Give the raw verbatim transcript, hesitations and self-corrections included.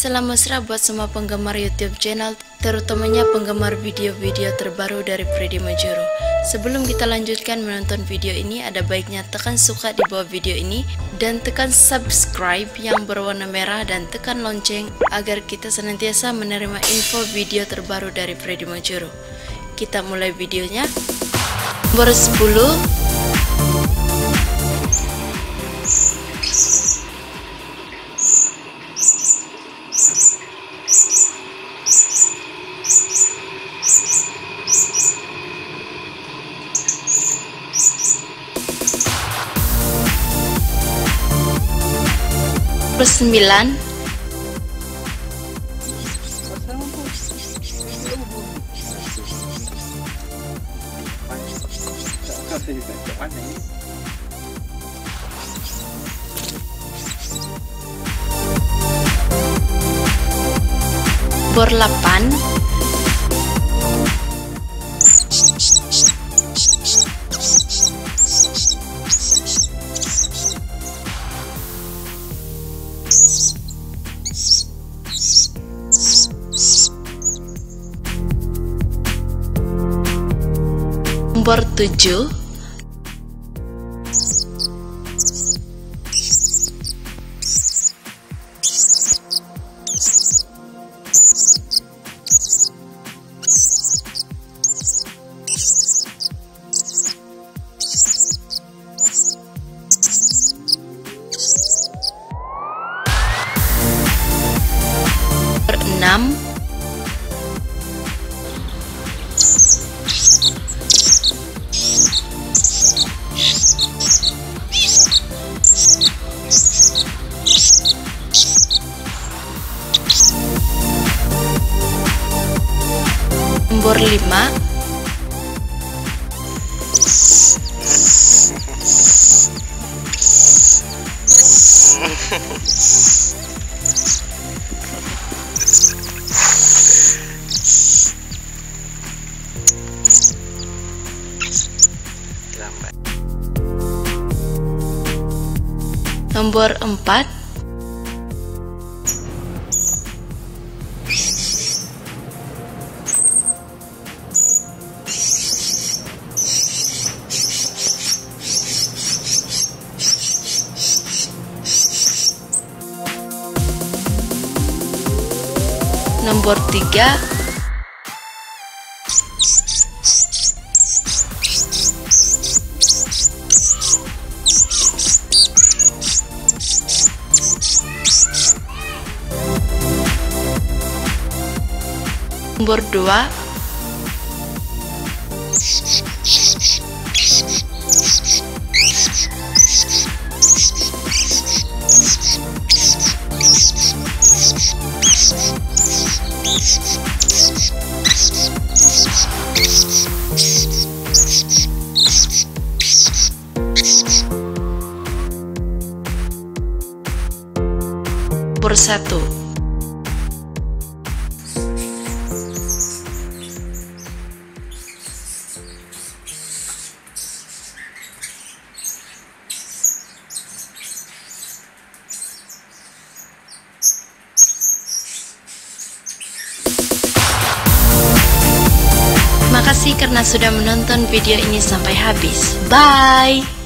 Salam mesra buat semua penggemar YouTube channel, terutamanya penggemar video-video terbaru dari Freddy Majuro. Sebelum kita lanjutkan menonton video ini, ada baiknya tekan suka di bawah video ini dan tekan subscribe yang berwarna merah dan tekan lonceng agar kita senantiasa menerima info video terbaru dari Freddy Majuro. Kita mulai videonya. Nomor sepuluh, nomor sembilan, nomor delapan, nomor tujuh, nomor enam, nomor lima, nomor empat, nomor tiga, nomor dua, nomor satu. Terima kasih karena sudah menonton video ini sampai habis. Bye.